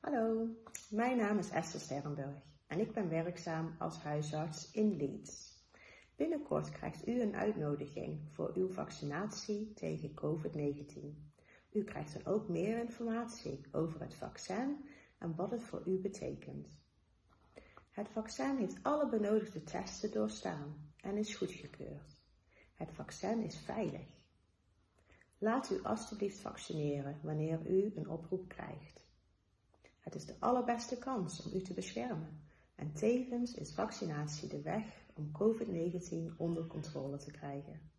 Hallo, mijn naam is Esther Sterrenburg en ik ben werkzaam als huisarts in Leeds. Binnenkort krijgt u een uitnodiging voor uw vaccinatie tegen COVID-19. U krijgt dan ook meer informatie over het vaccin en wat het voor u betekent. Het vaccin heeft alle benodigde testen doorstaan en is goedgekeurd. Het vaccin is veilig. Laat u alstublieft vaccineren wanneer u een oproep krijgt. Het is de allerbeste kans om u te beschermen en tevens is vaccinatie de weg om COVID-19 onder controle te krijgen.